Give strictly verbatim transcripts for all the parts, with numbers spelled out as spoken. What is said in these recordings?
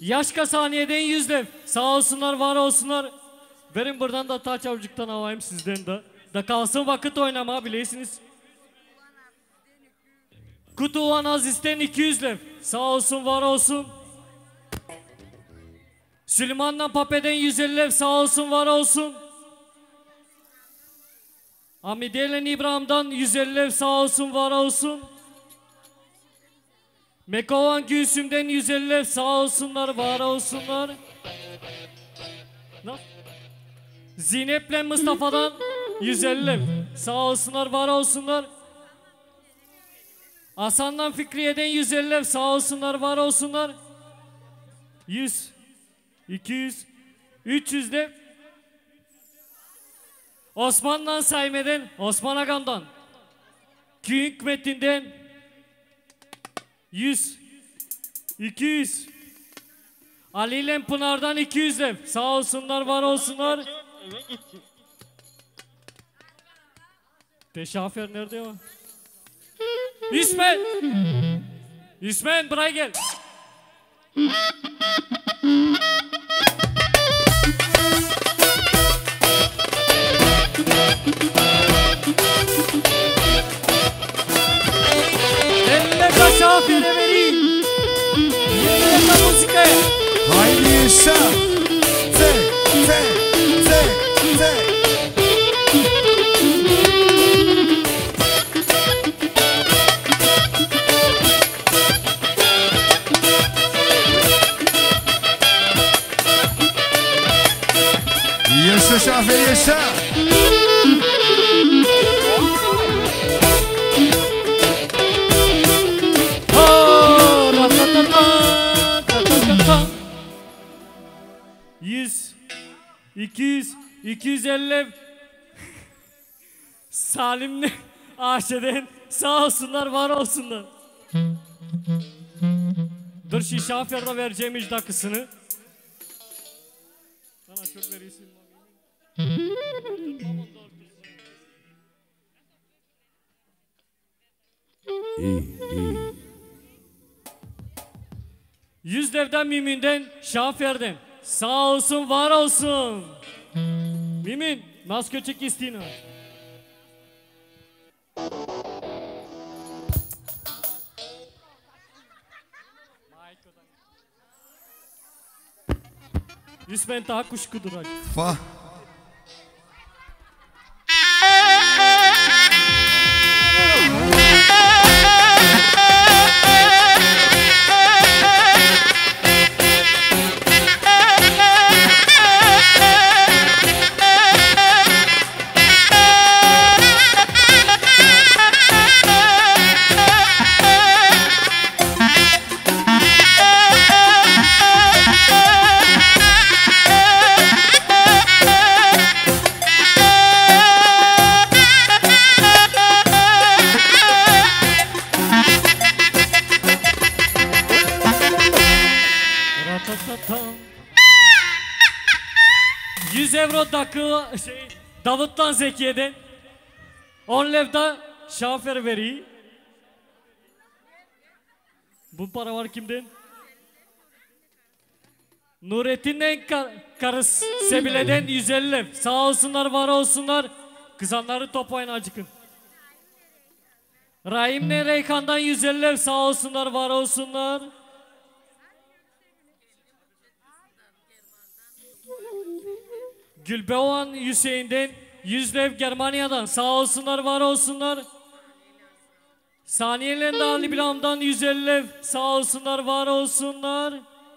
Yaşka saniyeden yüz lev. Sağ olsunlar, var olsunlar. Verin buradan da taç avcıktan alayım sizden de. Da kalsın vakit oynama bilirsiniz. Kutuvan Aziz'den iki yüz lev. Sağ olsun, var olsun. Süleyman'dan Pape'den yüz elli lev. Sağ olsun, var olsun. Amide'yle İbrahim'den yüz elli lev. Sağ olsun, var olsun. Mekovan Gülsüm'den yüz elli lev. Sağ olsunlar, var olsunlar. Zeynep'le Mustafa'dan yüz elli lev. Sağ olsunlar, var olsunlar. Hasan'dan Fikriye'den yüz elli lev. Sağ olsunlar, var olsunlar. yüz, iki yüz, üç yüz lev. Osman'dan Sayme'den, Osman Agam'dan, Köyün Hükmeti'nden yüz, iki yüz. Ali ile Pınar'dan iki yüz lev. Sağ olsunlar, var olsunlar. Teşafer nerede o? İsmet! İsmet buraya gel. Elle teşafere vereyim. Yerine müzikaya. Haydi yaşa. Te, te, te, te. Yaşa Şafer yaşa. yüz, iki yüz, iki yüz elli. Salim'le Ayşe'den sağ olsunlar, var olsunlar. Dur şu Şafer'de vereceğim icdakısını. Sana çok verirsin. İyi, iyi. Yüz devden Mümin'den Şafer'den sağ olsun, var olsun. Mümin nasıl köçek istiğini. Yüzmen daha kuşkudur. Fa. yüz euro dakı şey Davut'tan Zekiye'den on levda Şafer veriyi. Bu para var kimden? Nurettin'den ka karısı Sebile'den yüz elli lev. Sağ olsunlar, var olsunlar. Kızanları toplayın acıkın. Rahim'le Reykan'dan yüz elli lev. Sağ olsunlar, var olsunlar. Gülbevan Hüseyin'den yüz lev Germanya'dan sağ olsunlar, var olsunlar. Saniye'len de Ali Bilam'dan yüz elli lev sağ olsunlar, var olsunlar.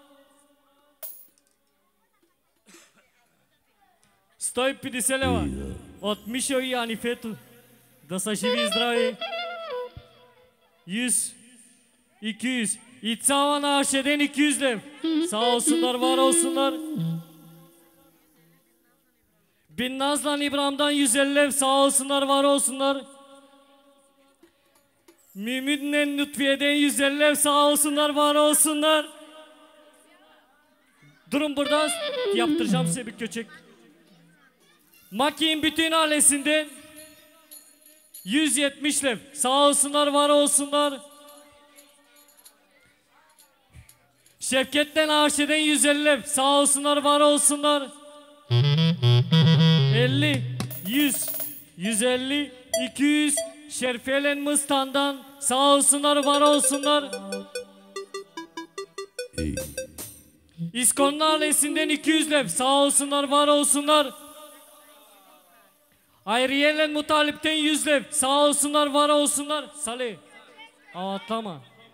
Сто пятьдесят лева от Мишо и Анифету. Да са живи и здрави. yüz, iki yüz. İtsavan Aşe'den iki yüz lev. Sağ olsunlar, var olsunlar. Bin Nazlan İbrahim'den yüz elli lev. Sağ olsunlar, var olsunlar. Mümin'le Lütfiye'den yüz elli lev. Sağ olsunlar, var olsunlar. Durun burada, yaptıracağım size bir köçek. Maki'nin bütün ailesinden yüz yetmiş lev. Sağ olsunlar, var olsunlar. Şevket'ten Ayşe'den yüz elli. Sağ olsunlar, var olsunlar. elli, yüz, yüz elli, iki yüz. Şerifiye'len Mıstan'dan sağ olsunlar, var olsunlar. İyi. İskon'un ailesinden iki yüz lev. Sağ olsunlar, var olsunlar. Ayrıyelen Mutalip'ten yüz lev. Sağ olsunlar, var olsunlar. Salih. Avatlama.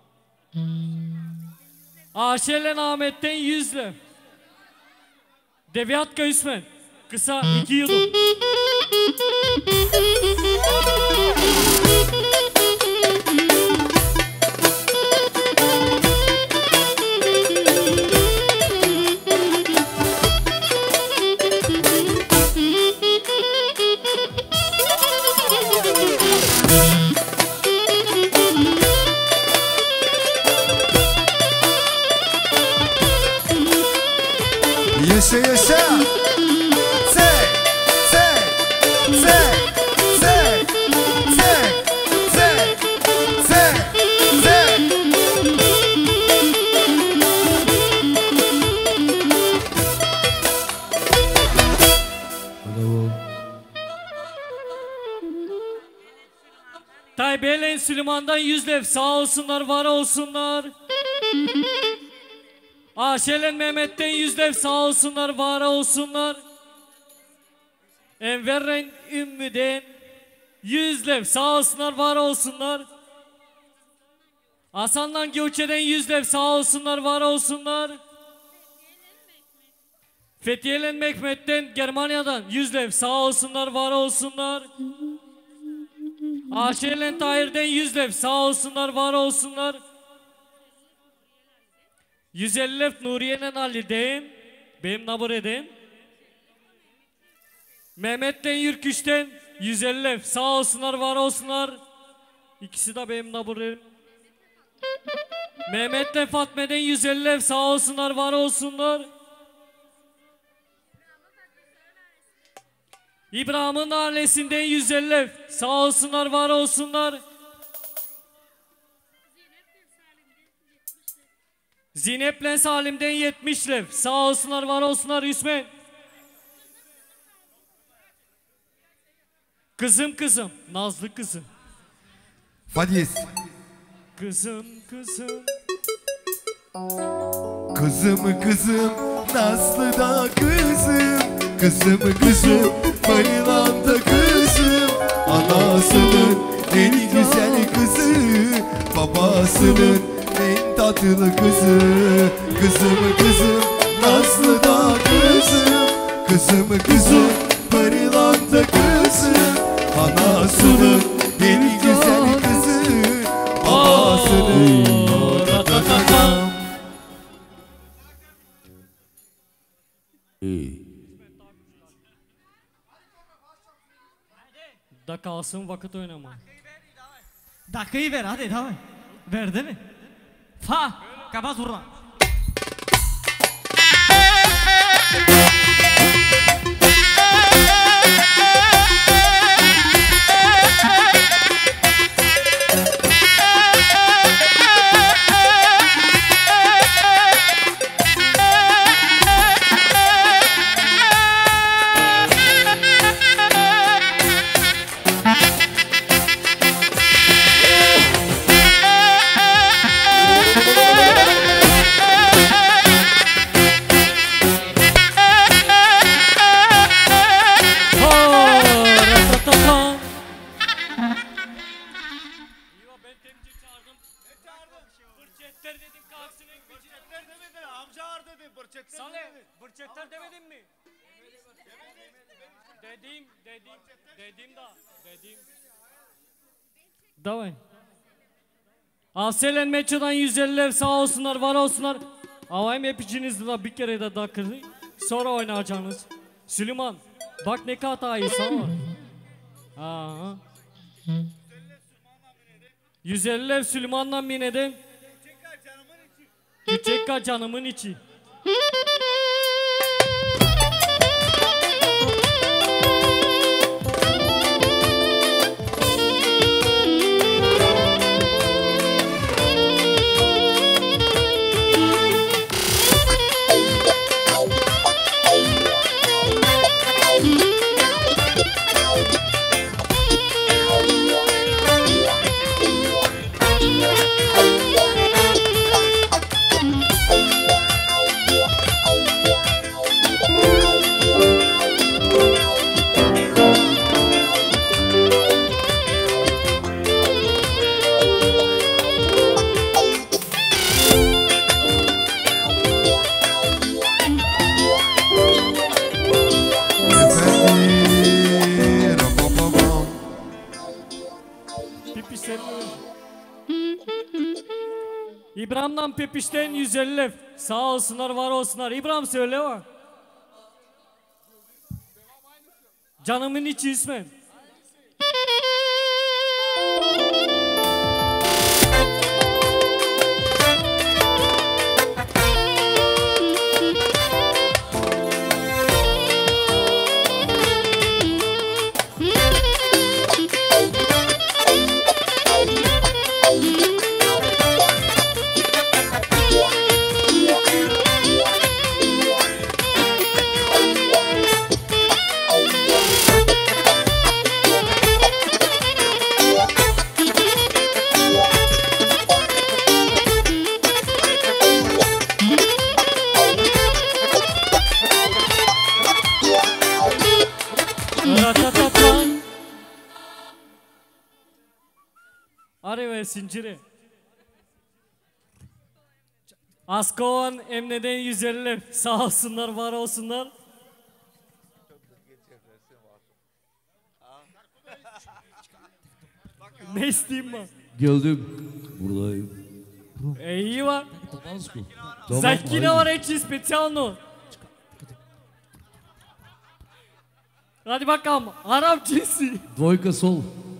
Aşelen Ahmet'ten yüz lev. Deviatka Hüsmen. Kısa iki yudum. Yaşa yaşa. Tek, tek, tek, tek, tek, tek, tek, tek. Taybelen Süleyman'dan yüz lev. Sağ olsunlar, var olsunlar. Aşelen Mehmet'ten yüz lev. Sağ olsunlar, var olsunlar. Enverren Ümmü'den yüz lev. Sağ olsunlar, var olsunlar. Hasan'dan Göçe'den yüz lev. Sağ olsunlar, var olsunlar. Fethiyelen Mehmet'ten Germanya'dan yüz lev. Sağ olsunlar, var olsunlar. Aşelen Tahir'den yüz lev. Sağ olsunlar, var olsunlar. yüz elli lev Nuriye'den Ali'den. Benim nabır edin. Mehmet'ten Yürküş'ten yüz elli lev. Sağ olsunlar, var olsunlar. İkisi de benim nabır edin. Mehmet'ten Fatme'den yüz elli lev. Sağ olsunlar, var olsunlar. İbrahim'in ailesinden yüz elli lev. Sağ olsunlar, var olsunlar. Zinep'le Salim'den yetmiş lev. Sağ olsunlar, var olsunlar Hüsmen. Kızım kızım, nazlı kızım. Fadis. Kızım kızım. Kızım kızım, Nazlı da kızım. Kızım kızım, bayılan da kızım. Anasının en güzel kızı, babasının en tatlı kızı. Kızım kızım, Nazlı da kızım. Kızım kızım, bayılan da kızım. Anasının en güzel kızı, babasının. Da kalsın vakit oynama. Dakikayı ver hadi tamam. Verdi mi? Fa. Kapat buradan. Bırçetler demedin mi? Dedim, dedim, dedim da, dedim. Davay. Aselen Meço'dan yüz elli lev. Sağ olsunlar, var olsunlar. Avayım hep içinizde da bir kere de dakırdı. Sonra oynayacaksınız. Süleyman, bak ne kadar iyi sana var. Aha. yüz elli lev Süleyman'la mineden. Küçük canımın içi. senin. İbrahim'den Pepiş'ten yüz elli. Sağ olsunlar, var olsunlar. İbrahim söyle var. Canımın içi ismen. Sinciri. Askovan Emne'den yüz elli. Sağ olsunlar, var olsunlar. Ne isteyeyim ben? Geldim. Buradayım. İyi var. Tamam, Zakine haydi. var ekşi spesyalno. Hadi bakalım. Arap cinsi. Dvojka sol.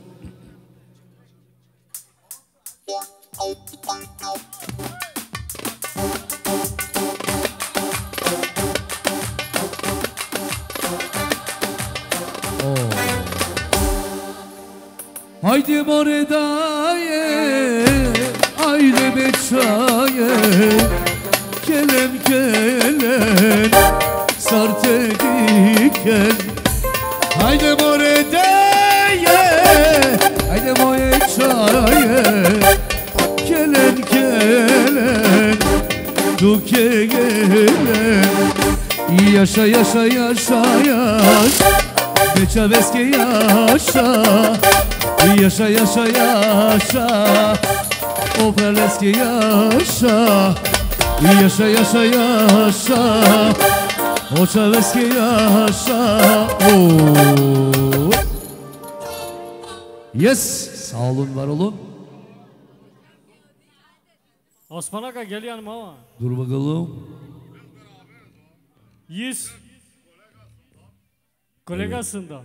Haydi more daye, aile beçaye, kelen kelen, sarte diken. Haydi more daye, haydi more çaye, kelen kelen, duke gelen. Yaşa yaşa yaşa yaşa, beça beske yaşa. Yaşa yaşa yaşa, operleski yaşa. Yaşa yaşa yaşa, operleski yaşa. Oo. Yes, sağ olun, var olun. Osman Aga gel yanıma ama. Dur bakalım. Yüz. Kolegasından.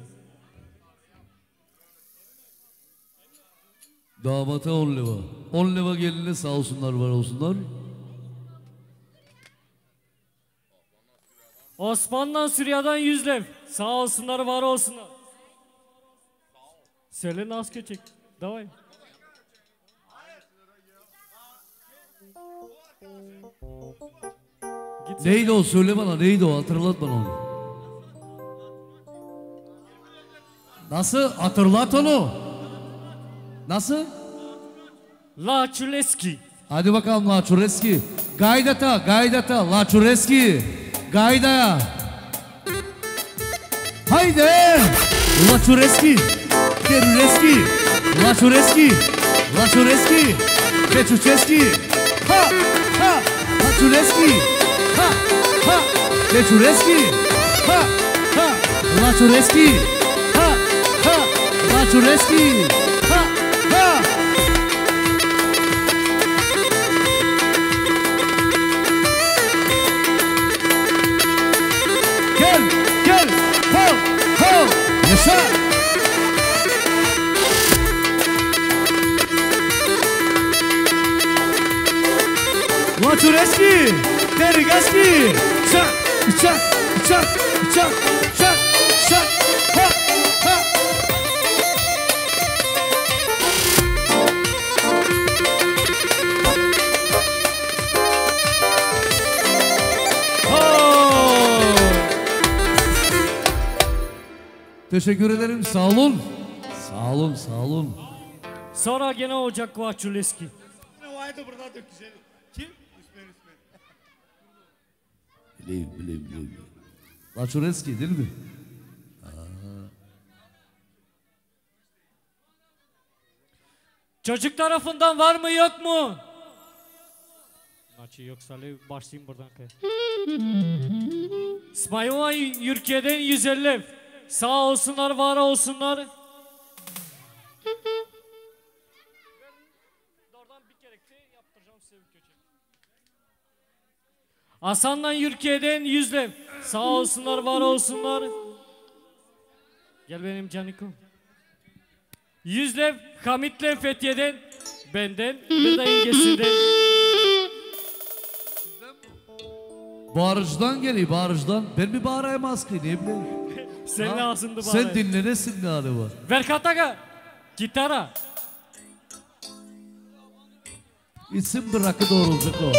Damata on leva. On leva geline sağ olsunlar, var olsunlar. Osman'dan Sürya'dan yüz lev. Sağ olsunlar, var olsunlar. Söyle nasıl geçecek? Davay. Git. Neydi o, söyle bana, neydi o, hatırlat bana onu. Nasıl, hatırlat onu. Nasıl? La Çuleski. Hadi bakalım La Çureski. Gaydata, gaydata, La Çureski. Gayda. Haydi. La Çureski. Kerureski. La Çureski. La Çureski. Keçuçeski. Ha, ha. La Çureski. Ha, ha. Keçureski. Ha, ha. La Çureski. Ha, ha. La Çureski. Ha, ha. Gel, gel, hol, hol, yaşa. Latureski, Terigaski, çak, çak, çak, çak, çak, çak, ha, ha. Teşekkür ederim, sağ olun. Sağ olun, sağ olun. Sonra gene olacak Kuaçuleski. Kim? Bileyim, bileyim, bileyim. Laçureski değil mi? Çocuk tarafından var mı yok mu? Maçı yoksa başlayayım buradan. İsmailova Yürkiye'den yüz elli. Sağ olsunlar, var olsunlar. Hasan'dan Yürkiye'den yüzle. Sağ olsunlar, var olsunlar. Gel benim canikom. Yüzlev Hamit'le Fethiye'den, benden bir de İngesi'den. Barajdan geliyor, barajdan. Ben mi bağırayamaz ki, ne bileyim. Senin ağzında bari. Sen dinlenesin galiba. Ver kataga, gitara. İsim bırakı doğrulacak o.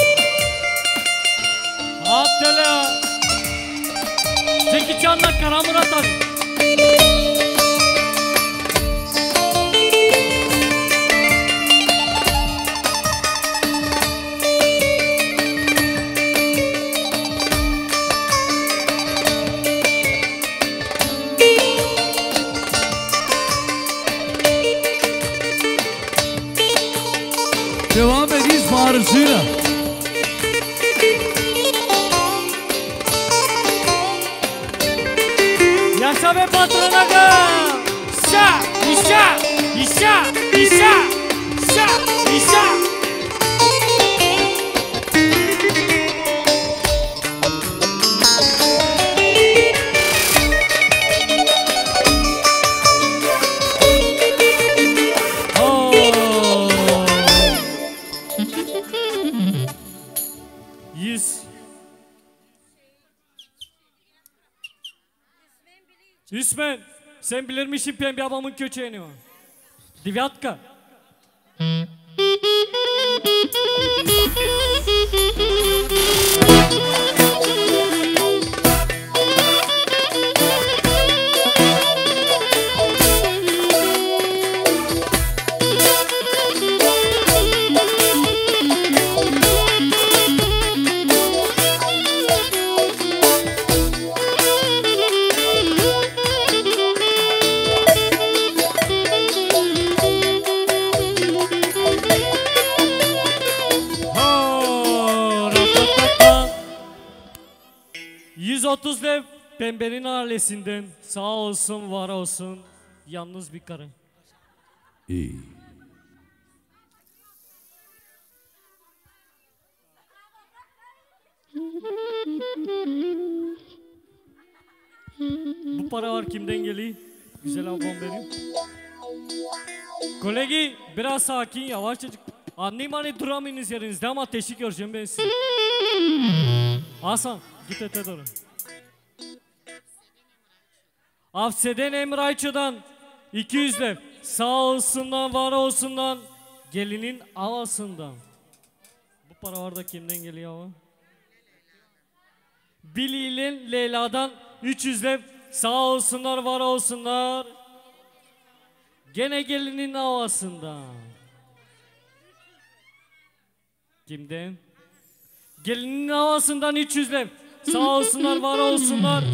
Attela. Zeki Can'la Karamurat abi. Devam ediyiz bağırışıyla. Yaşa be patronaga! İşa! İşa! İşa! İşa! İşa! İşa! Yüz. Hüsmen, sen bilir misin pembe babamın köçeğini o? Divyatka. yüz otuz lev pembenin ailesinden, sağ olsun, var olsun, yalnız bir karı. İyi. Bu para var kimden geliyor? Güzel ablam benim. Kolegi biraz sakin, yavaşçacık. Anlayayım hani duramayınız yerinizde ama teşvik göreceğim ben sizi. Hasan git öte doğru. Afseden Emrayçı'dan iki yüz lev. Sağ olsundan, var olsundan, gelinin havasından. Bu para var da kimden geliyor ama? Billy ile Leyla'dan üç yüz lev. Sağ olsunlar, var olsunlar. Gene gelinin havasından. Kimden? Gelinin havasından üç yüz lev. Sağ olsunlar, var olsunlar.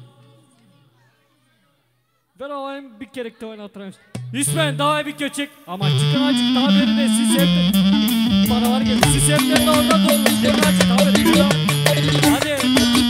Ben havayım bir kere de oynatırım. Hüsmen daha bir köçek. Ama çıkın açık daha beri de siz hep para var geldi. Siz hep de orada dolmuş. Gelin açık daha beri. Hadi.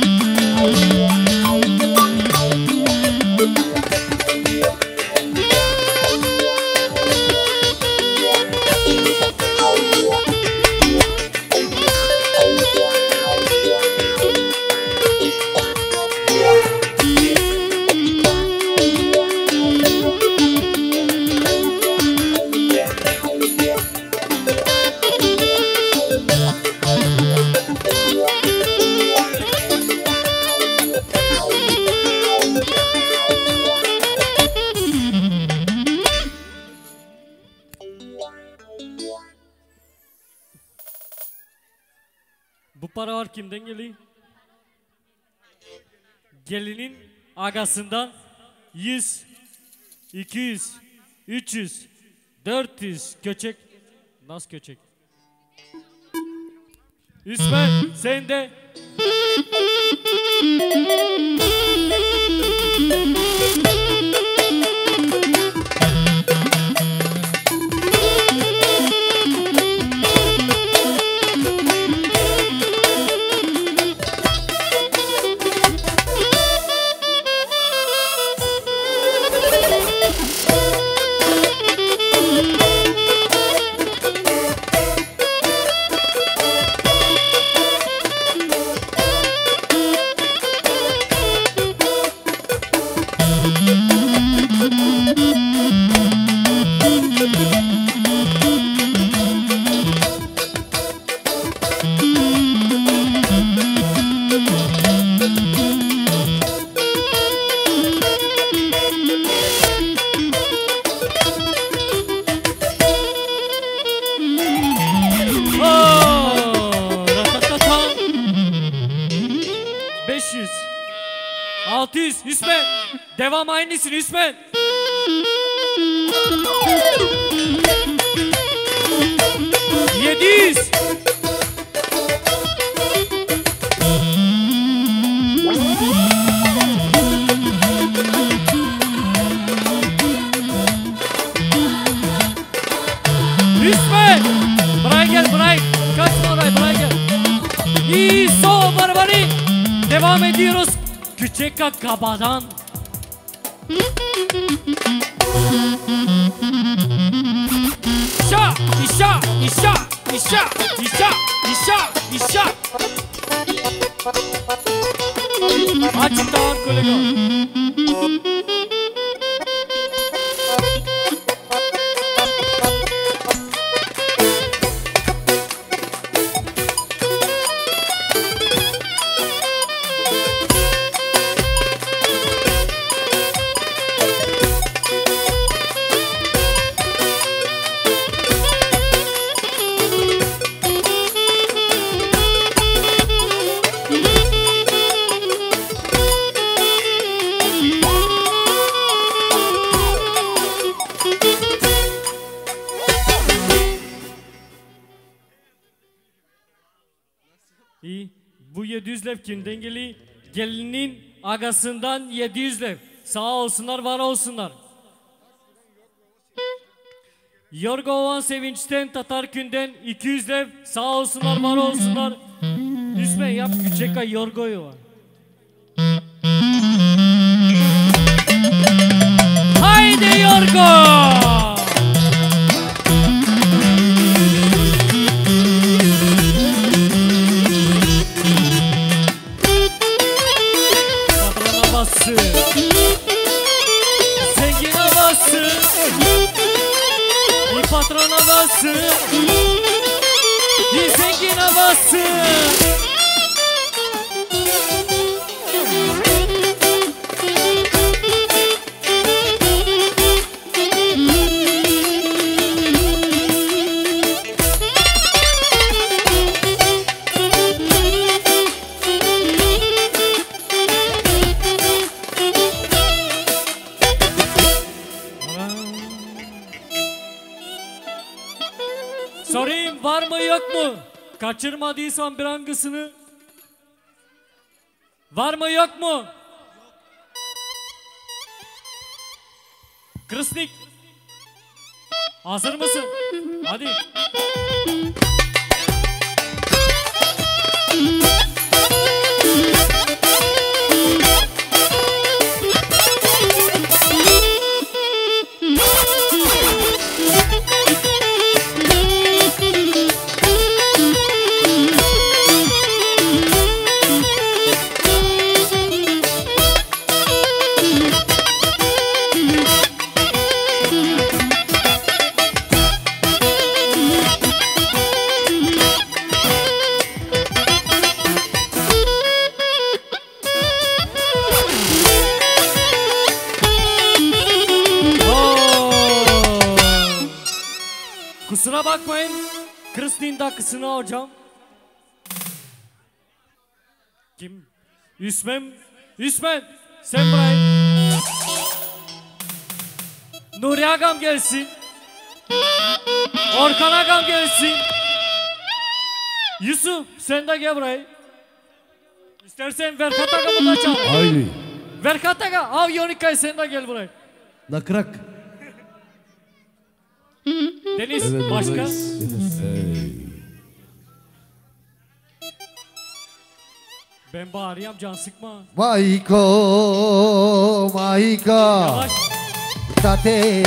Bu para var kimden geliyor? Gelinin agasından yüz, iki yüz, üç yüz, dört yüz köçek. Nasıl köçek? Hüsmen sen de. yüz. Hüsmen. Devam aynısın Hüsmen. yedi yüz. Hüsmen. Buraya gel buraya. Kaçma oraya buraya gel. İso barbari. Devam ediyoruz. Küçük Akaba'dan. İşa, işa, işa, işa, işa, işa, işa. Açık dağın kolega. İyi. Bu yedi yüz lev kim dengeli? Gelinin agasından yedi yüz lev. Sağ olsunlar, var olsunlar. Yorgo Ovan Sevinç'ten, Tatar Kün'den iki yüz lev. Sağ olsunlar, var olsunlar. Hüsmen yap küçeka Yorgo'yu var. Haydi Yorgo! Zengin havası, bir patron havası, bir zengin havası. Sorayım var mı yok mu? Kaçırmadıysan bir hangisini? Var mı yok mu? Krısnik. Hazır mısın? Hadi. Kusura bakmayın, Kristin dakikasını hocam. Kim? Hüsmen, Hüsmen, sen buraya. Nuri Agam gelsin. Orkan Agam gelsin. Yusuf, sen de gel buraya. İstersen Verkat Agam'ı da çağır. Haydi. Verkat Aga, av Yonikay sen de gel buraya. Nakrak. Deniz, Evet, başka? buradayız. Hey. Ben bağırıyorum, can sıkma. Maiko, Maiko, Yavaş. tate,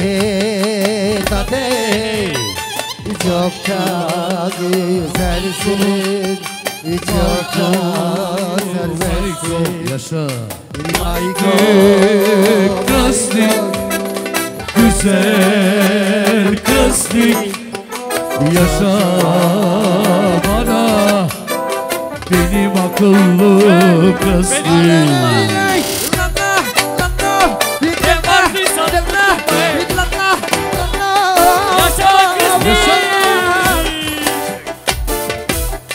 tate, çok da güzelsin, çok da güzelsin. Yaşa. Maiko, Krasnik, güzel Krasnik, yaşa bana benim akıllı Krasnik. Yaşa Krasnik!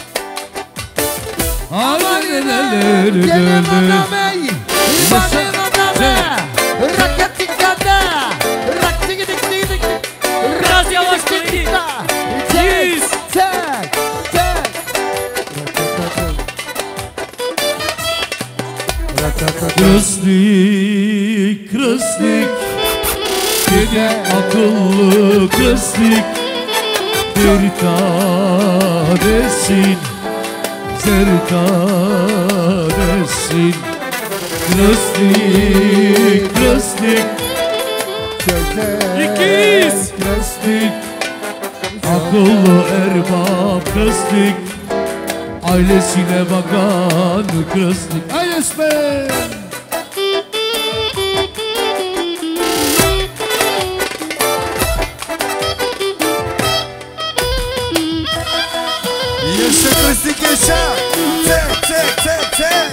Ağlar neler neler. Krasnik bir tanesin, zertanesin. Krasnik, Krasnik, İkiz. Krasnik, akıllı erbap Krasnik, ailesine bakan Krasnik. Ailesine. Yaşa Krasnik yaşa. Tek tek tek tek.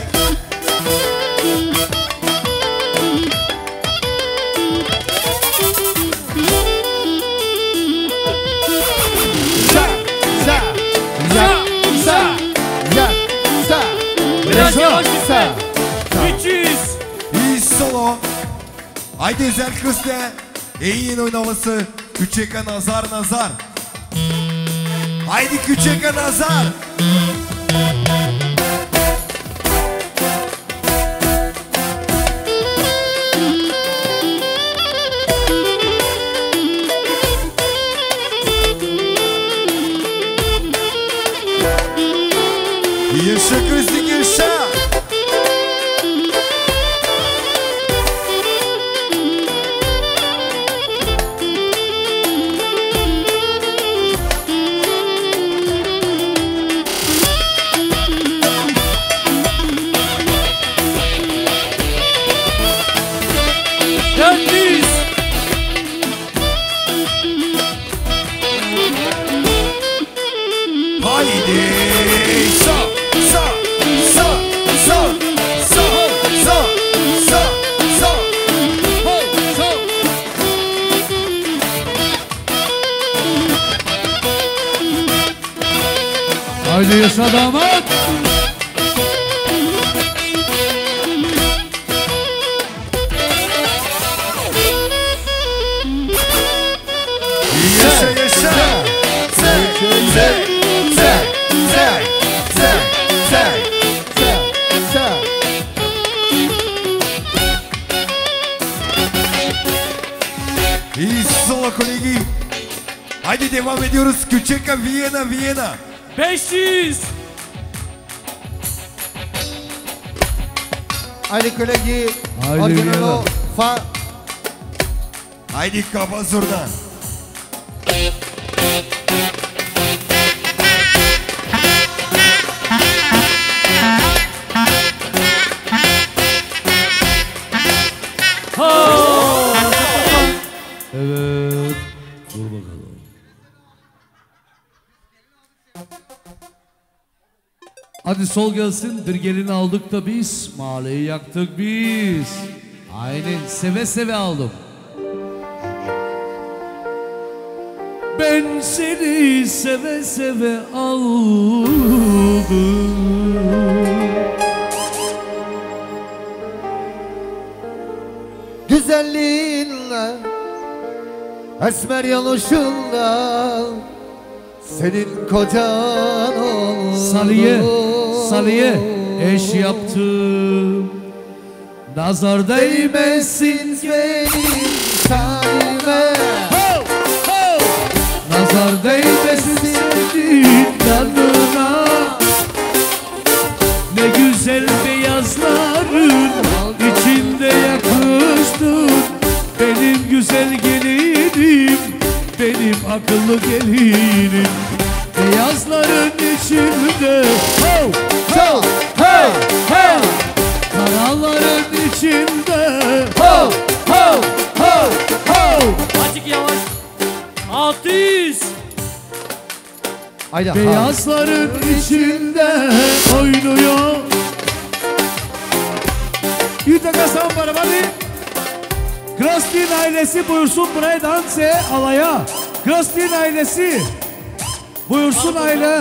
Biraz yavaş gitme. üç yüz. İyi solo. Haydi Özel Kız'da en yeni oynaması Küçeka Nazar Nazar. Haydi Küçeka Nazar. Yaşa Krasnik yaşa. dört yüz. Haydi sa sa sa sa sa sa sa sa ho sa. Haydi yaşa damat. Yaşa yaşa. Tek tek tek tek tek tek. İyi solo kolegi. Haydi devam ediyoruz. Küçeka Viyana Viyana. beş yüz. Ali kolegi Haydi orijinalo Viyana. fa Haydi kaba zurna. Evet. Dur bakalım. Hadi sol gelsin. Bir gelin aldık da biz. Mahalleyi yaktık biz. Aynen seve seve aldım. Ben seni seve seve aldım. güzelliğinle esmer yanışınla senin kocan oldum. Saliye, Saliye eş yaptım. Nazar değmesin benim kalbime. nazar değmesin senin yanına. Ne güzel beyazların içinde yakıştın. Benim güzel gelinim, benim akıllı gelinim. Beyazların içinde ho ho ho ho, karaların içinde ho ho ho ho. Azıcık yavaş. altı yüz. Haydi, Beyazların içinde oynuyor. Yutaka San Barabari. Krastin ailesi buyursun buraya danse alaya. Krastin ailesi buyursun aile.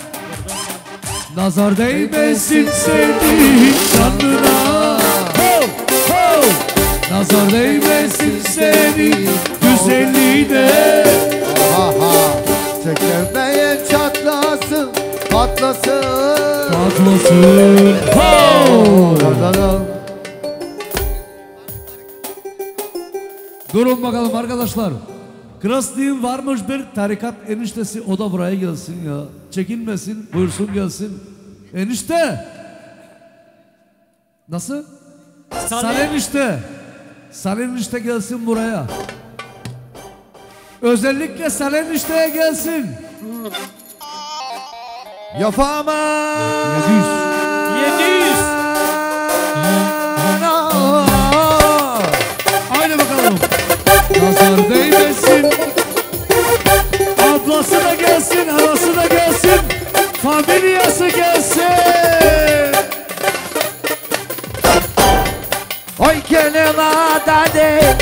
Nazar değmesin senin canına. Ho ho. Nazar değmesin senin güzelliğine. aha. Çekirdeğe çatlasın, patlasın. Patlasın. Ho. Da da da. Durun bakalım arkadaşlar. Krasli'nin varmış bir tarikat eniştesi, o da buraya gelsin ya. Çekinmesin, buyursun gelsin. Enişte. Nasıl? Salih enişte. Salih enişte gelsin buraya. Özellikle Salih enişteye gelsin. Yapama. yedi yüz. yedi yüz. Haydi bakalım. Nazar değmesin. Ablası da gelsin, anası da gelsin. Familyası gelsin. Oy kelima dade.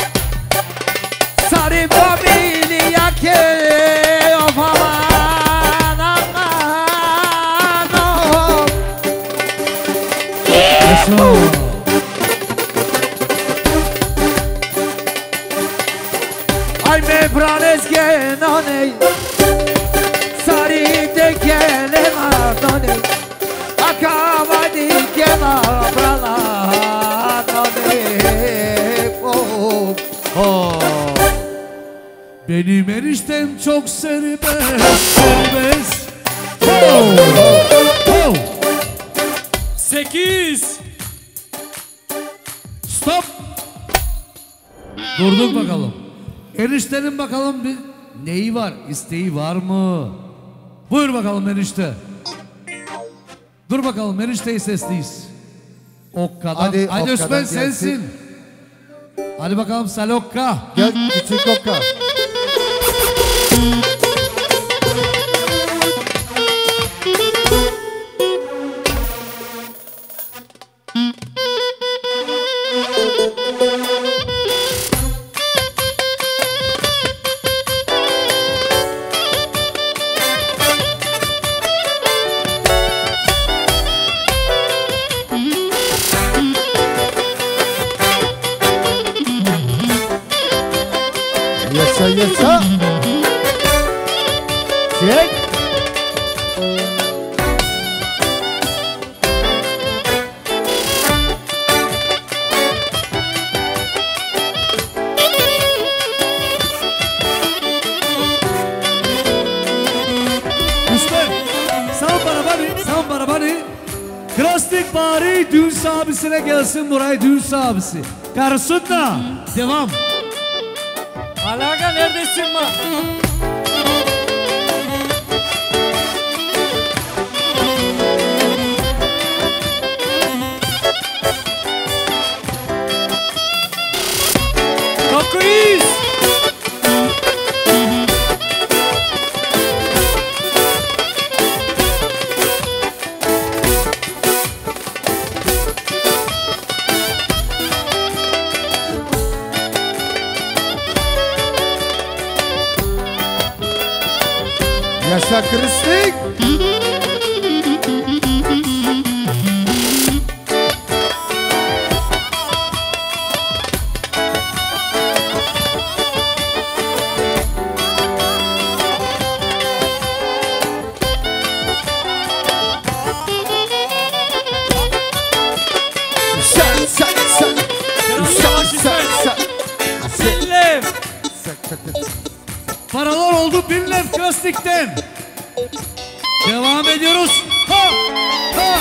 Sarı familia ke. Yapama. Ay me pranes que no ne Sari de que le mardone Acaba di que ma brala no ne oh oh Benim eniştem çok serbest, serbest. Oh, oh. sekiz. Stop. Durduk bakalım. Eniştenin bakalım bir neyi var, isteği var mı? Buyur bakalım enişte. Dur bakalım, enişteyi sesliyiz. Okka'dan. Hadi, Hadi Okka'dan Osman gelsin. sensin. Hadi bakalım Salokka. Gel küçük Okka. Yaşa yaşa. Çek. Üstad, sağ barabani, sağ barabani. Krasnik bari düğün sahibisine gelsin buraya, düğün sahibisi. Karısında. Devam. Alaga neredesin ma? dokuz. Yaşa Kristik. Sen sen sen. Yavaş İsmail. Selim. Paralar oldu bin lef Krasnik'ten. Devam ediyoruz. Ha! Ha!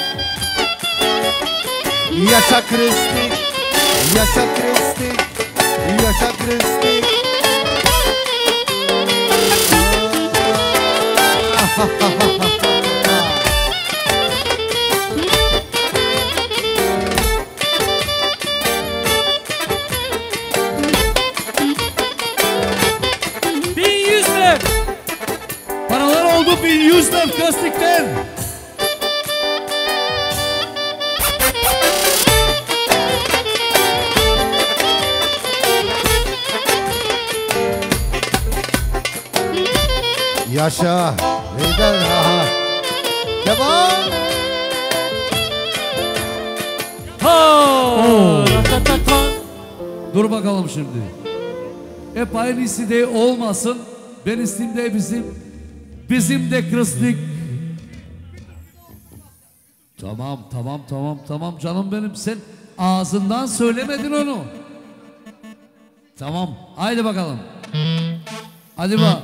Yaşa Kristik. Yaşa Kristik. Yaşa Kristik. bin yüz lira. Paralar oldu bin yüz lef Krasnik'ten. Yaşa. Neyden aha. Devam. Ha! Ratatata. Dur bakalım şimdi. Hep aynısı de olmasın. Ben isteyeyim de bizim. Bizim de Krasnik. Tamam tamam tamam tamam canım benim, sen ağzından söylemedin onu. Tamam haydi bakalım. Hadi bak.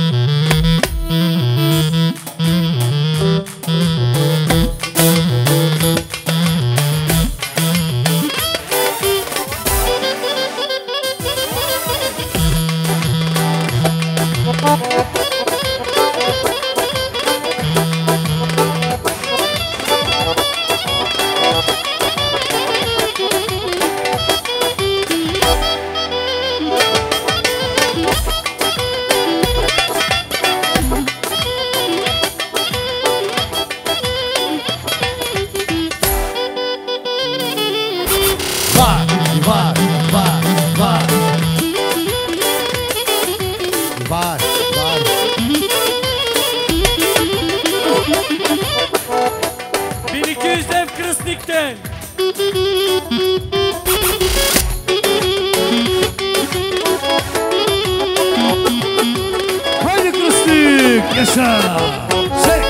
Var, var, var, var. Var, var. bin iki yüz dev Krısnik'ten. Haydi Krıstik, yaşa. Çek.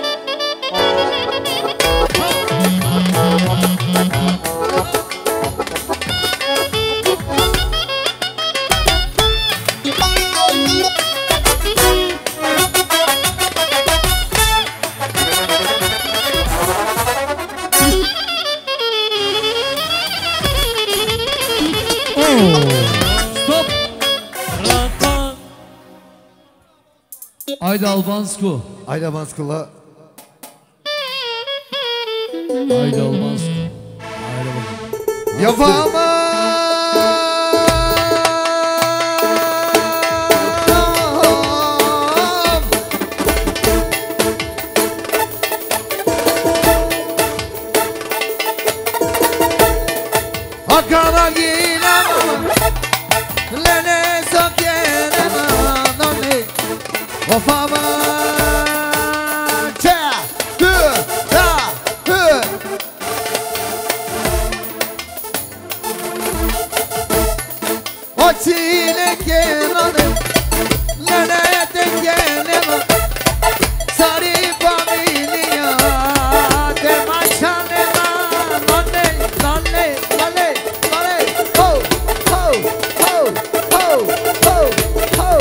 Stop. Rantan. Haydi Albansko. Ayda Banskula. Haydi Albansko. Haydi bakalım. Yapamam. Hakana ginamam. Lene sokyenemam. Noni. Wafama. Cha. Hı. Da. Hı. Ochile kenane, lene tengenema, sari familia, te machanema, nonne, nonne, nonne, nonne, ho, ho, ho, ho, ho, ho.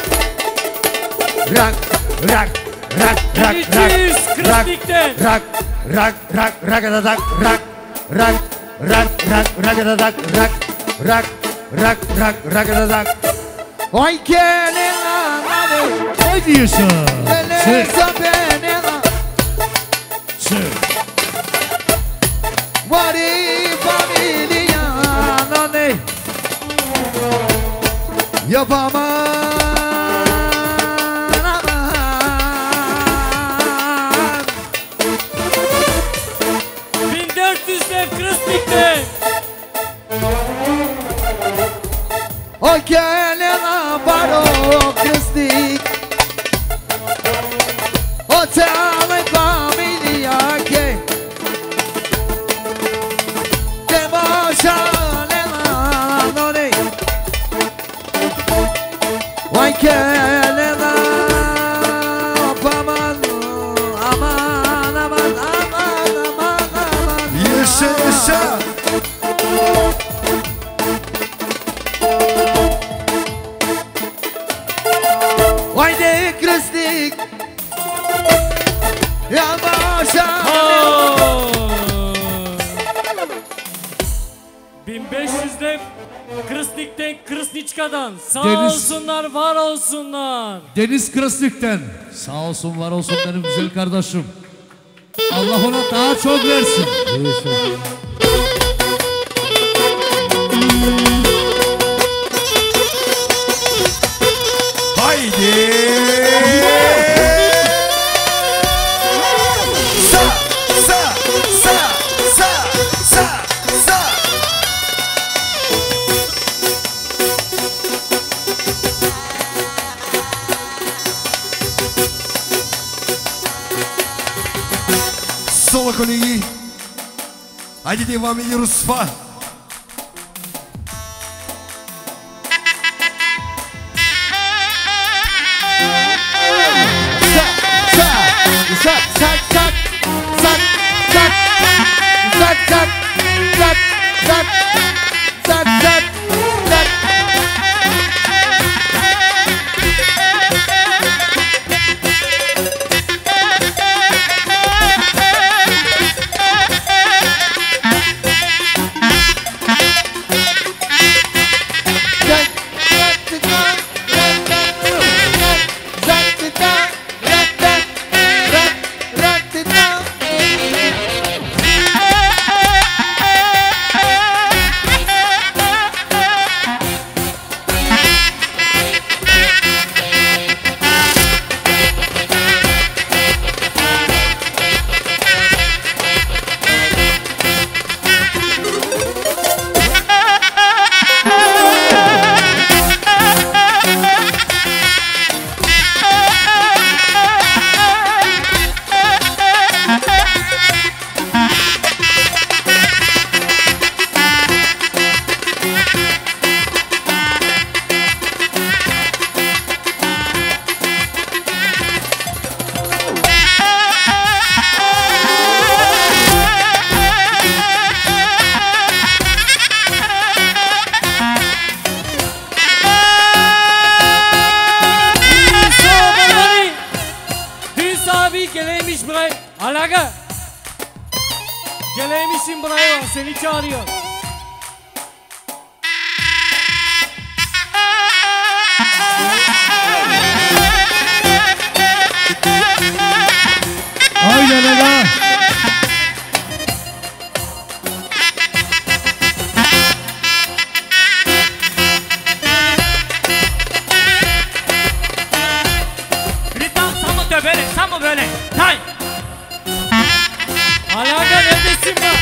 Rak, rak, rak, rak, bin iki yüz Krısnik'ten. rak, rak, rak, rak, rak, rak, rak, rak, rak, rak, rak, rak, rak. Rak rak rak rak rak. Oy kenena nane. Haydi yaşa. Lele Çek. sabenena. Çek. Wari familia nane. Yapamam. bin dört yüz dev Krısnik'ten. Oy kenena baro Kristik. O tale familia que. Te machanena nane. Oy kenena. Aman aman aman aman aman aman. Yaşa yaşa. Haydi Kristik. Yavaşa. Oo. bin beş yüz dev Krısnik'ten, Krısniçka'dan. Sağ Deniz. olsunlar, var olsunlar. Deniz Krısnik'ten. Sağ olsun, var olsun benim güzel kardeşim. Allah ona daha çok versin. Haydi. Sa sa sa sa sa sa. Соло, коллеги. Haydi devam ediyoruz fa. Sat sat sat sat sat sat sat sat sat sat sat sat Raga. Geleymişsin buraya, seni çağırıyor. Haydi Raga. Ritam sen bu böyle, sen bu böyle. Hay. Alaga neredesin be?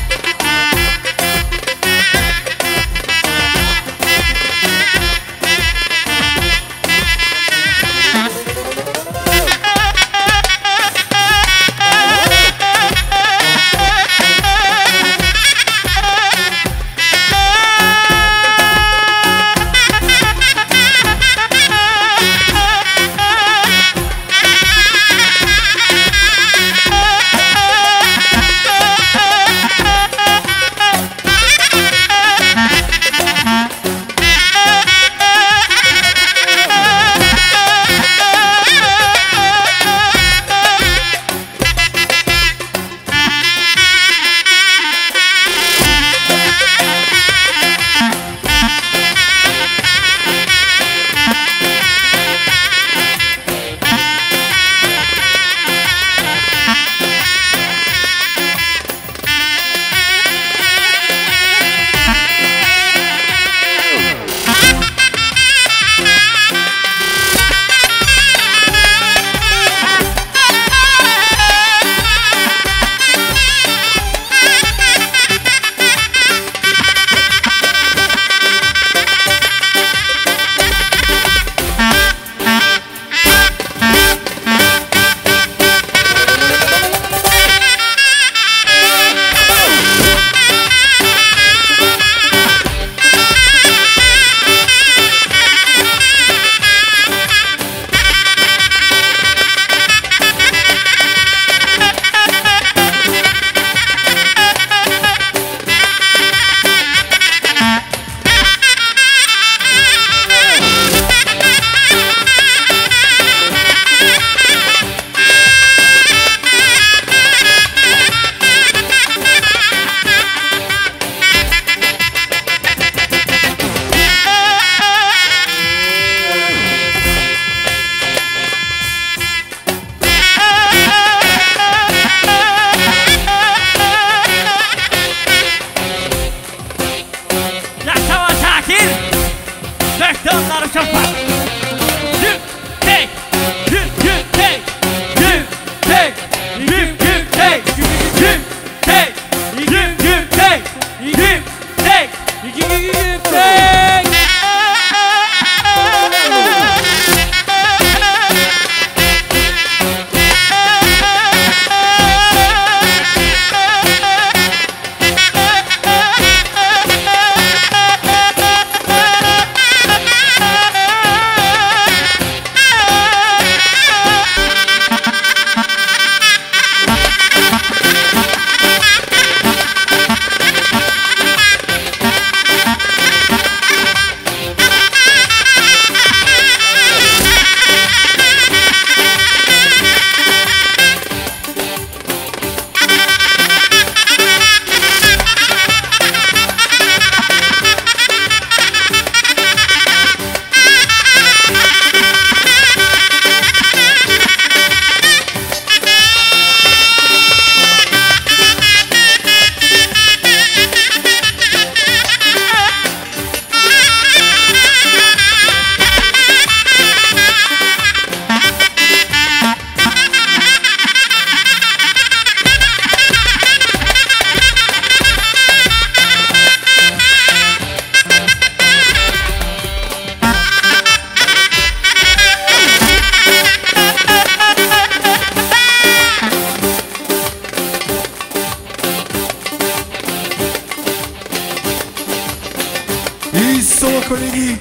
Solo kolegi.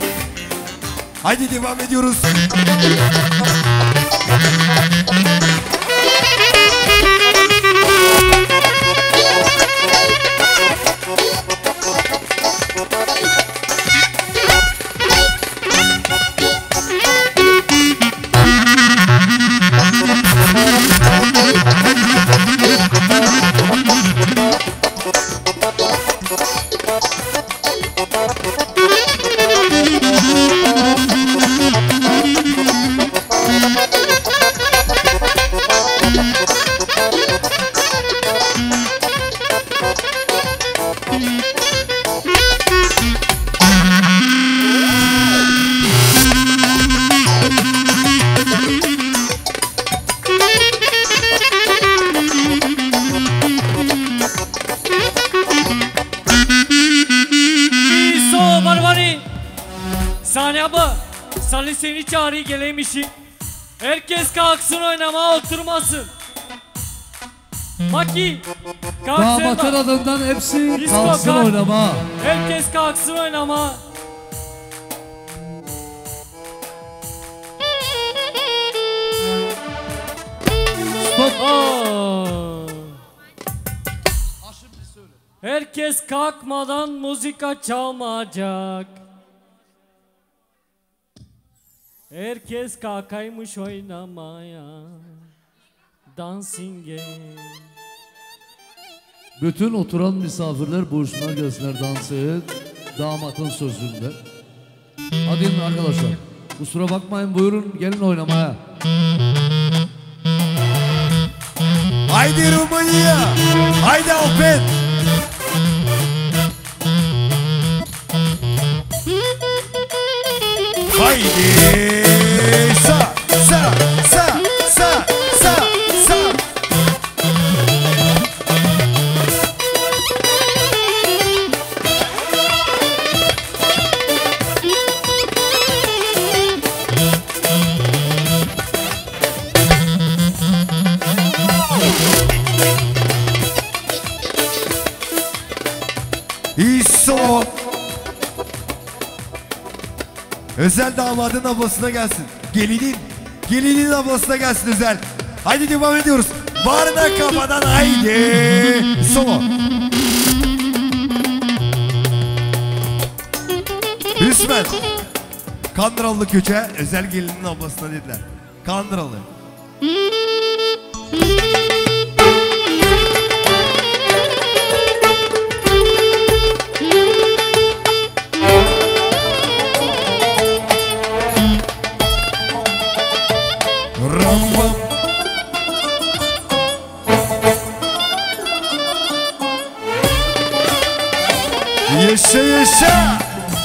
Haydi devam ediyoruz. Hadi seni çağırayım geleymişim. Herkes kalksın oynamaya oturmasın. Maki kalksın. Damatın adından hepsi Disco kalksın kalk. oynama. Herkes kalksın oynama. Stop. Aa. Herkes kalkmadan müzika çalmayacak. Herkes kalkaymış oynamaya. Dancing'e. Bütün oturan misafirler boşuna gelsinler dansı. Damatın sözünde. Hadi inin arkadaşlar. Kusura bakmayın, buyurun gelin oynamaya. Haydi Romanya. Haydi Alpen. Haydi. Sa sa sa sa sa sa. İso. Özel damadın ablasına gelsin. Gelinin, gelinin ablasına gelsin Özel. Haydi devam ediyoruz. Bağrına kafadan haydi. Solo. Hüsmen. Kandıralı köçe Özel gelinin ablasına dediler. Kandıralı. Rambam. Yaşa yaşa.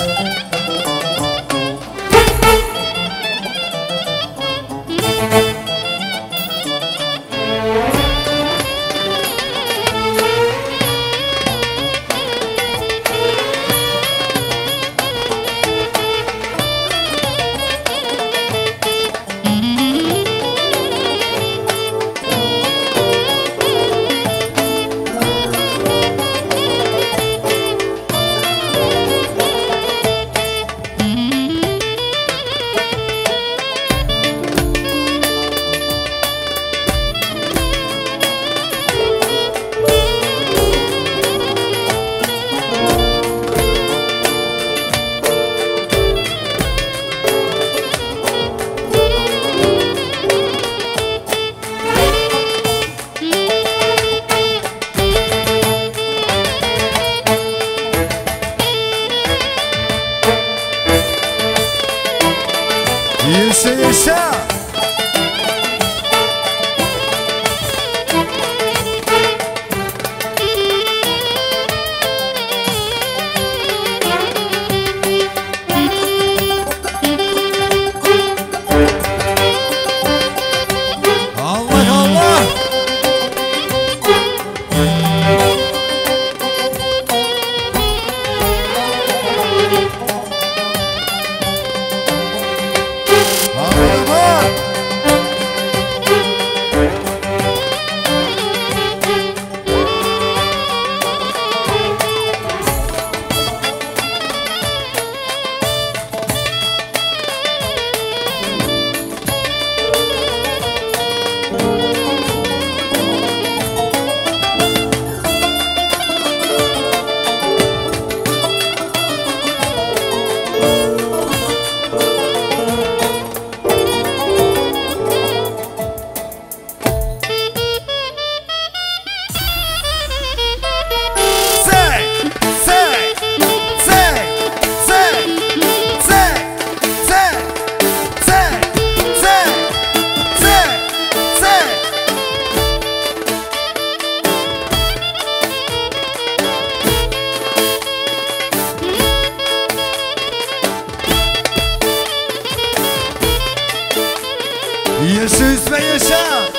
Yaşa yaşa. Allah Allah. Aman. Yaşa Hüsmen yaşa.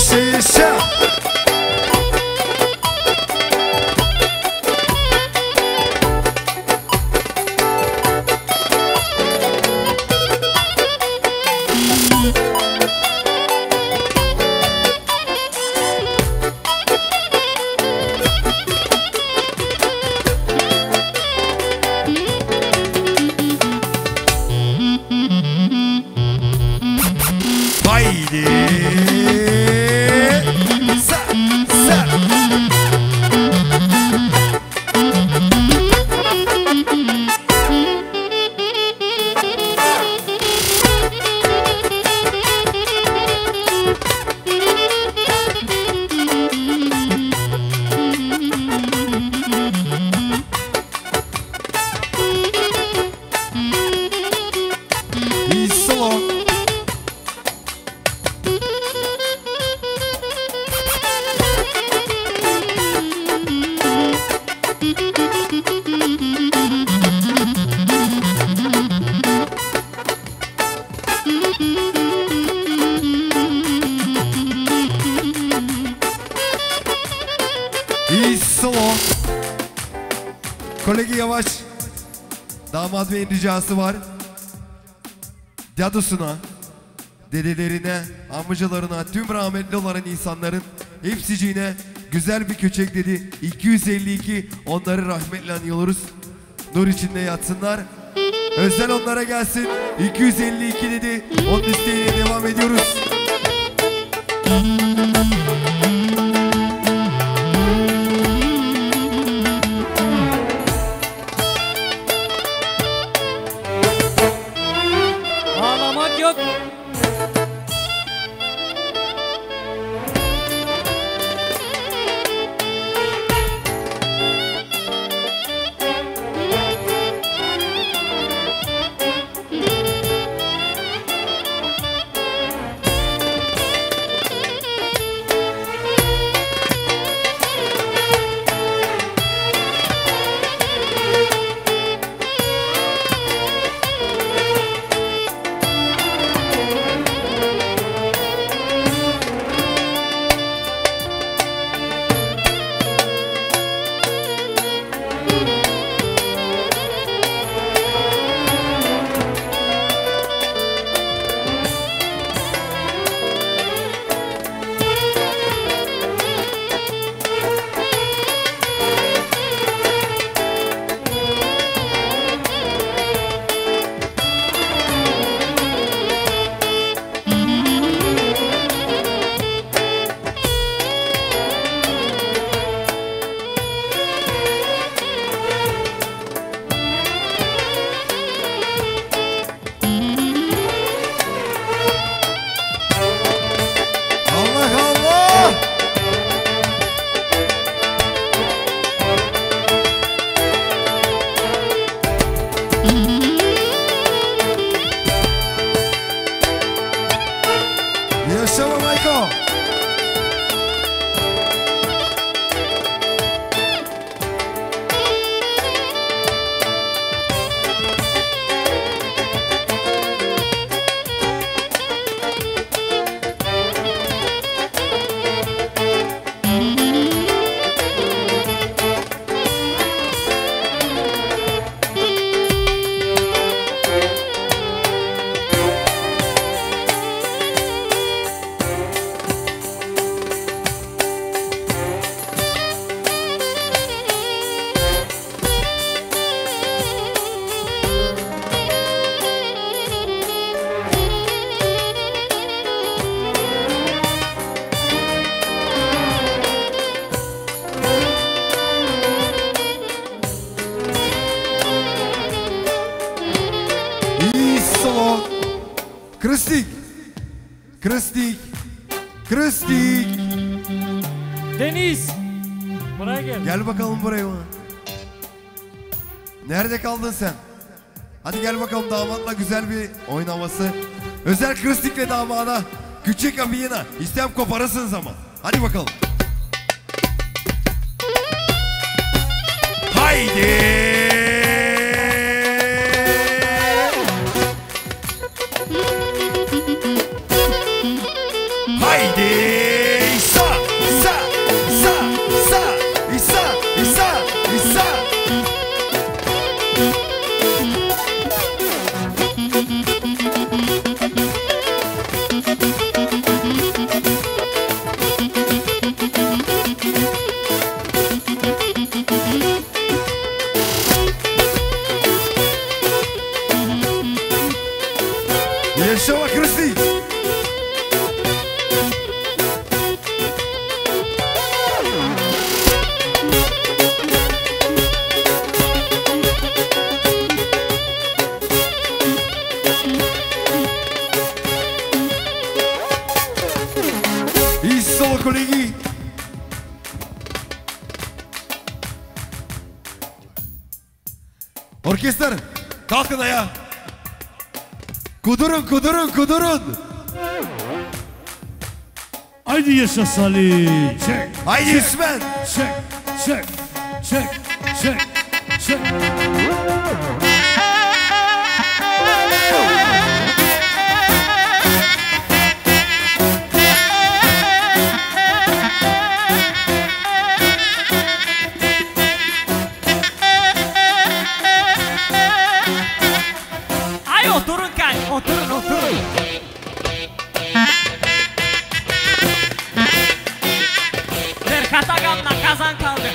Yaşa yaşa. Haydi. Sa sa. İyi solo. İyi solo. Kolegi Yavaş. Damat Bey'in ricası var. Dadusuna, dedelerine, amcalarına, tüm rahmetli olan insanların hepsiciğine güzel bir köçek dedi. iki yüz elli iki onları rahmetle anıyoruz. Nur içinde yatsınlar. Özel onlara gelsin. iki yüz elli iki dedi. Onun isteğiyle devam ediyoruz. Ağlamak yok. Yaşama Michael. Kristik. Kristik. Kristik. Deniz. Buraya gel. Gel bakalım buraya. Nerede kaldın sen? Hadi gel bakalım damatla güzel bir oynaması. Özel Kristik ve damada küçük abiyena istem koparasınız ama. Hadi bakalım. Haydi. Haydi. kolegi. Orkestr, kalkın ayağa. Kudurun, kudurun, kudurun. Haydi yaşa Salih. Çek. Haydi İsmen. Çek. Çek. Çek. Çek. Çek. Ay oturun kay, oturun oturun. Berkat Agam'la kazan kaldı.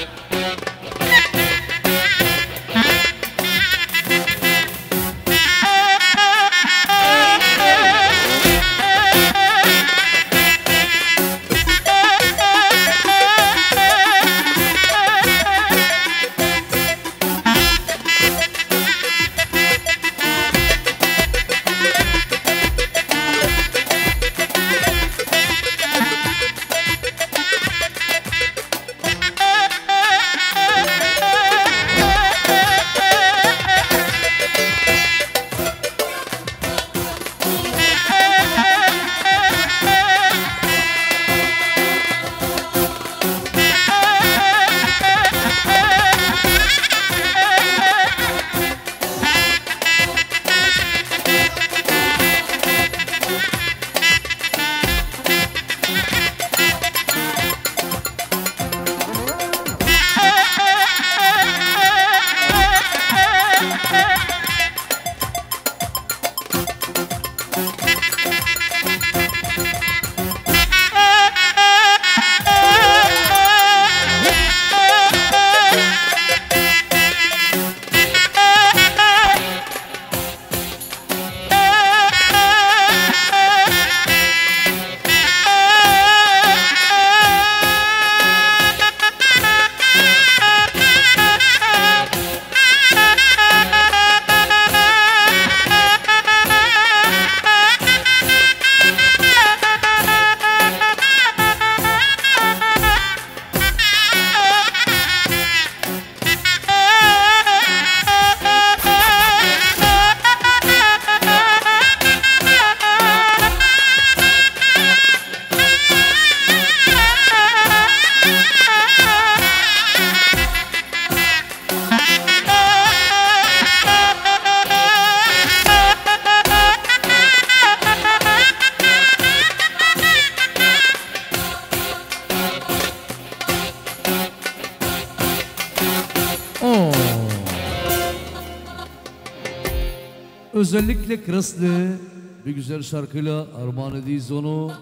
Özellikle Kraslı bir güzel şarkıyla armağan ediyiz onu.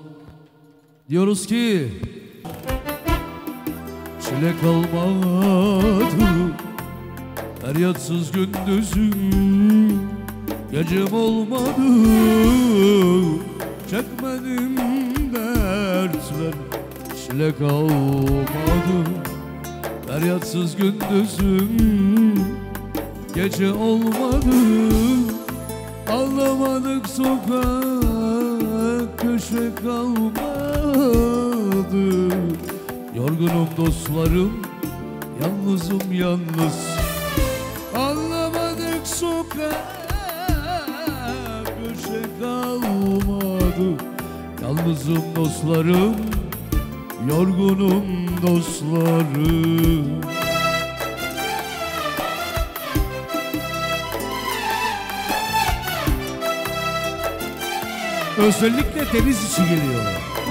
Diyoruz ki çile kalmadı feryatsız gündüzüm, gecem olmadı çekmedim dertler. Çile kalmadı feryatsız gündüzüm, gece olmadı ağlamadık, sokak köşe kalmadı. Yorgunum dostlarım, yalnızım yalnız. Ağlamadık, sokak köşe kalmadı. Yalnızım dostlarım, yorgunum dostlarım. Özellikle deniz içi geliyor.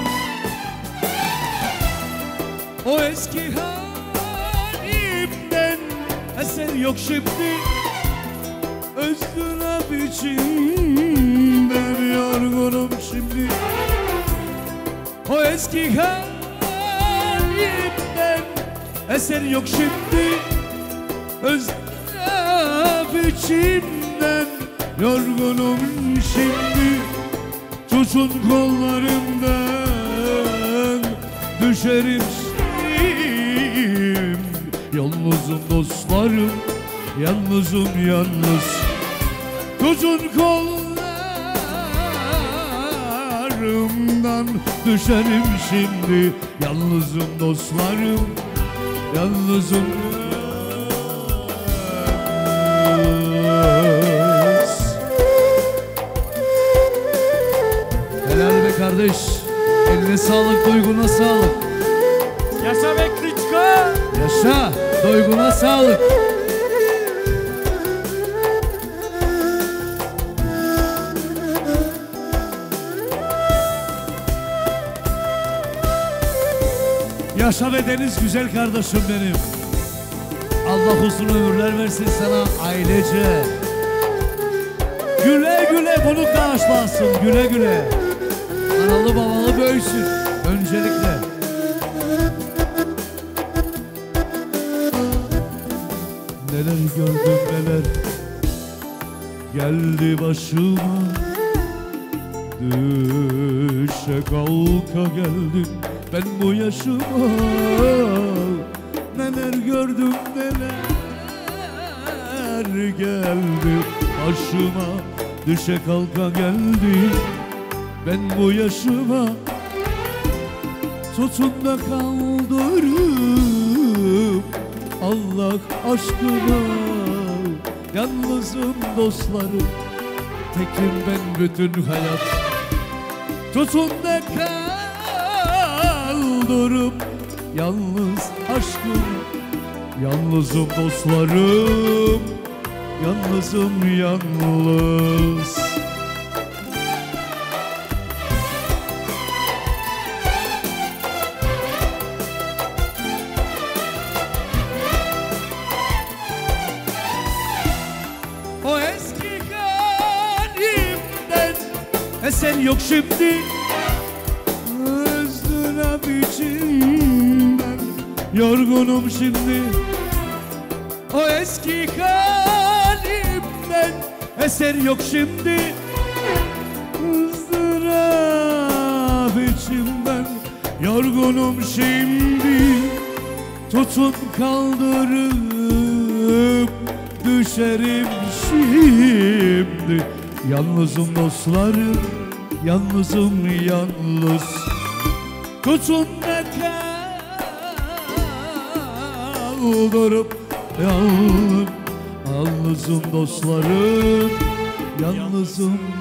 O eski halimden eser yok şimdi. Özdürap içimden yorgunum şimdi. O eski halimden eser yok şimdi. Özdürap içimden yorgunum şimdi. Tutun kollarımdan düşerim şimdi. Yalnızım dostlarım, yalnızım yalnız. Tutun kollarımdan yolundan düşerim şimdi. Yalnızım dostlarım, yalnızım. Helal be kardeş, eline sağlık, duyguna sağlık. Yaşa be Kliçko. Yaşa, duyguna sağlık. Yaşa ve Deniz güzel kardeşim benim. Allah uzun ömürler versin sana ailece. Güle güle bunu karşılansın, güle güle. Analı babalı büyüsün öncelikle. Neler gördüm neler geldi başıma. Düşe kalka geldim ben bu yaşıma. Neler gördüm neler geldi başıma. Düşe kalka geldim ben bu yaşıma. Tutun da kaldırıp Allah aşkına. Yalnızım dostlarım, tekim ben bütün hayat. Tutun da kaldırıp yalnız aşkına. Yalnızım dostlarım, yalnızım yalnız. O eski halimden eser yok şimdi. Izdırap içimden yorgunum şimdi. O eski halimden eser yok şimdi. Izdırap içimden yorgunum şimdi. Tutun kaldırıp düşerim şimdi. Yalnızım dostlarım, yalnızım yalnız. Tutun da kaldırıp yalnız. Yalnızım dostlarım, yalnızım